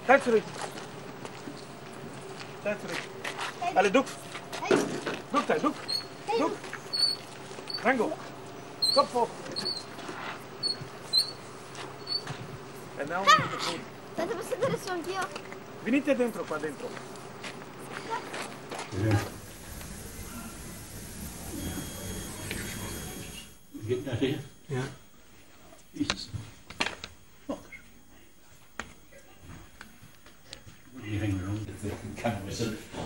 Dai zurück. Dai zurück. Alle duck. Duck da, duck. Duck. Rango. Kopf hoch. E now venite fuori. Tanto posso vedere su anch'io? Venite dentro, qua dentro. Get that here? Yeah. Jesus. You hang around the camera,